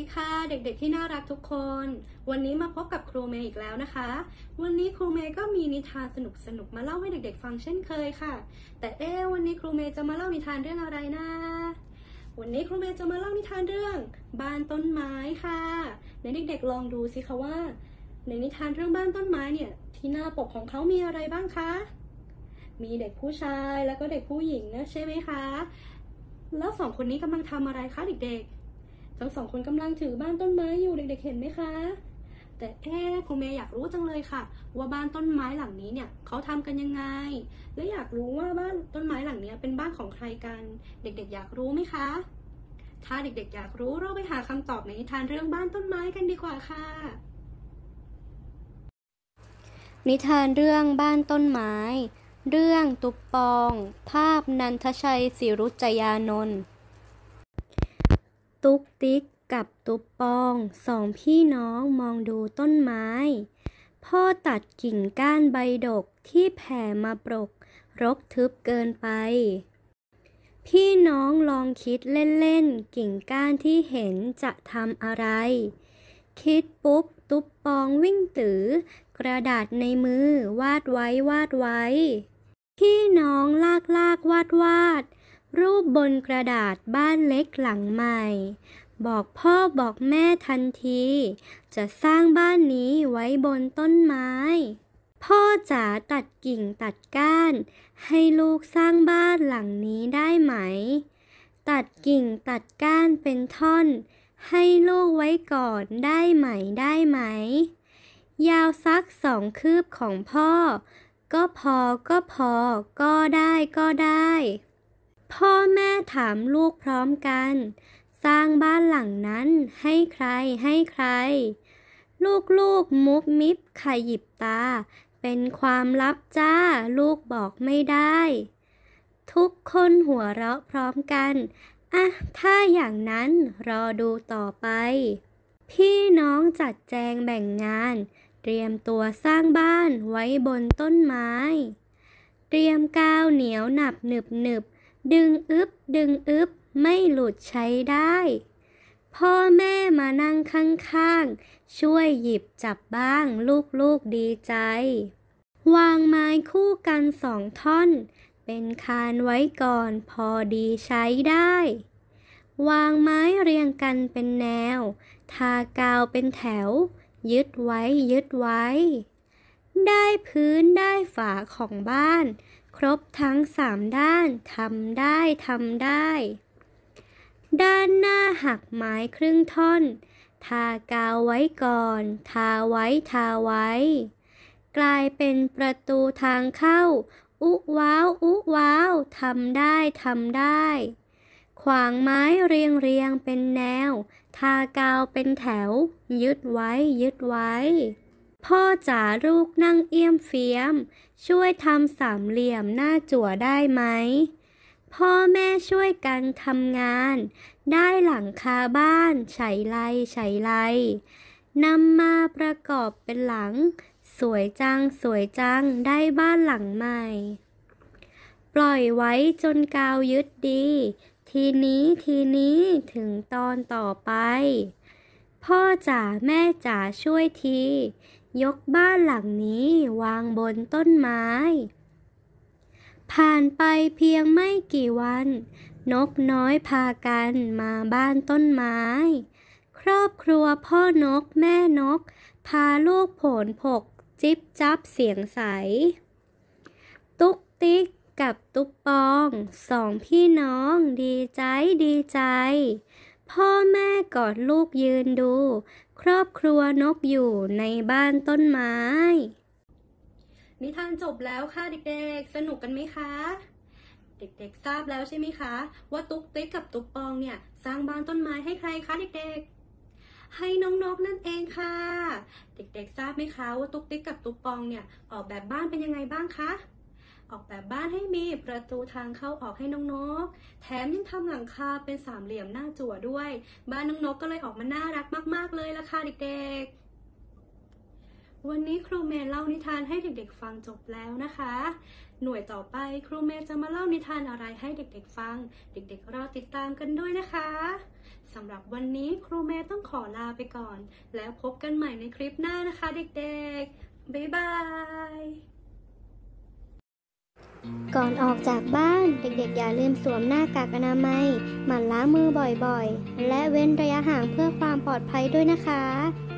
ดีค่ะเด็กๆที่น่ารักทุกคนวันนี้มาพบกับครูเมย์อีกแล้วนะคะวันนี้ครูเมย์ก็มีนิทานสนุกๆมาเล่าให้เด็กๆฟังเช่นเคยค่ะแต่วันนี้ครูเมย์จะมาเล่านิทานเรื่องอะไรนะวันนี้ครูเมย์จะมาเล่านิทานเรื่องบ้านต้นไม้ค่ะเด็กๆลองดูสิคะว่าในนิทานเรื่องบ้านต้นไม้เนี่ยที่หน้าปกของเขามีอะไรบ้างคะมีเด็กผู้ชายแล้วก็เด็กผู้หญิงนะใช่ไหมคะแล้วสองคนนี้กำลังทำอะไรคะเด็กๆทั้งสองคนกำลังถือบ้านต้นไม้อยู่เด็กๆเห็นไหมคะแต่ครูเมย์อยากรู้จังเลยค่ะว่าบ้านต้นไม้หลังนี้เนี่ยเขาทำกันยังไงและอยากรู้ว่าบ้านต้นไม้หลังนี้เป็นบ้านของใครกันเด็กๆอยากรู้ไหมคะถ้าเด็กๆอยากรู้เราไปหาคำตอบในนิทานเรื่องบ้านต้นไม้กันดีกว่าค่ะนิทานเรื่องบ้านต้นไม้เรื่องตุ๊กปองภาพนันทชัยศิรุจยานนท์ตุ๊กติ๊กกับตุ๊กปองสองพี่น้องมองดูต้นไม้พ่อตัดกิ่งก้านใบดกที่แผ่มาปรกรกทึบเกินไปพี่น้องลองคิดเล่นๆกิ่งก้านที่เห็นจะทำอะไรคิดปุ๊บตุ๊กปองวิ่งตือกระดาษในมือวาดไว้พี่น้องลากวาดรูปบนกระดาษบ้านเล็กหลังใหม่บอกพ่อบอกแม่ทันทีจะสร้างบ้านนี้ไว้บนต้นไม้พ่อจ๋าตัดกิ่งตัดก้านให้ลูกสร้างบ้านหลังนี้ได้ไหมตัดกิ่งตัดก้านเป็นท่อนให้ลูกไว้ก่อนได้ไหมยาวสัก2 คืบของพ่อก็พอก็ได้พ่อแม่ถามลูกพร้อมกันสร้างบ้านหลังนั้นให้ใครลูกมุบมิบขยิบตาเป็นความลับจ้าลูกบอกไม่ได้ทุกคนหัวเราะพร้อมกันถ้าอย่างนั้นรอดูต่อไปพี่น้องจัดแจงแบ่งงานเตรียมตัวสร้างบ้านไว้บนต้นไม้เตรียมกาวเหนียวหนึบดึงอึบไม่หลุดใช้ได้พ่อแม่มานั่งข้างๆช่วยหยิบจับบ้างลูกดีใจวางไม้คู่กัน2 ท่อนเป็นคานไว้ก่อนพอดีใช้ได้วางไม้เรียงกันเป็นแนวทากาวเป็นแถวยึดไว้ได้พื้นได้ฝาของบ้านครบทั้ง3 ด้านทำได้ด้านหน้าหักไม้ครึ่งท่อนทากาวไว้ก่อนทาไว้กลายเป็นประตูทางเข้าอุว้าวทำได้ขวางไม้เรียงเป็นแนวทากาวเป็นแถวยึดไว้พ่อจ๋าลูกนั่งเอี้ยมเฟียมช่วยทำสามเหลี่ยมหน้าจั่วได้ไหมพ่อแม่ช่วยกันทำงานได้หลังคาบ้านไฉไลนำมาประกอบเป็นหลังสวยจังได้บ้านหลังใหม่ปล่อยไว้จนกาวยึดดีทีนี้ถึงตอนต่อไปพ่อจ๋าแม่จ๋าช่วยทียกบ้านหลังนี้วางบนต้นไม้ผ่านไปเพียงไม่กี่วันนกน้อยพากันมาบ้านต้นไม้ครอบครัวพ่อนกแม่นกพาลูกโผนผกจิ๊บจับเสียงใสตุ๊กติ๊กกับตุ๊กปอง2 พี่น้องดีใจพ่อแม่กอดลูกยืนดูครอบครัวนกอยู่ในบ้านต้นไม้นิทานจบแล้วค่ะเด็กๆสนุกกันไหมคะเด็กๆทราบแล้วใช่ไหมคะว่าตุ๊กติ๊กกับตุ๊กปองเนี่ยสร้างบ้านต้นไม้ให้ใครคะเด็กๆให้น้องๆนั่นเองค่ะเด็กๆทราบไหมคะว่าตุ๊กติ๊กกับตุ๊กปองเนี่ยออกแบบบ้านเป็นยังไงบ้างคะออกแบบบ้านให้มีประตูทางเข้าออกให้น้องนกแถมยังทำหลังคาเป็นสามเหลี่ยมหน้าจั่วด้วยบ้านน้องนกก็เลยออกมาน่ารักมากๆเลยล่ะค่ะเด็กๆวันนี้ครูเมย์เล่านิทานให้เด็กๆฟังจบแล้วนะคะ หน่วยต่อไปครูเมย์จะมาเล่านิทานอะไรให้เด็กๆฟัง เด็กๆรอติดตามกันด้วยนะคะสำหรับวันนี้ครูเมย์ต้องขอลาไปก่อน แล้วพบกันใหม่ในคลิปหน้านะคะเด็กๆ บ๊ายบาย ก่อนออกจากบ้านเด็กๆอย่าลืมสวมหน้ากากอนามัยหมั่นล้างมือบ่อยๆและเว้นระยะห่างเพื่อความปลอดภัยด้วยนะคะ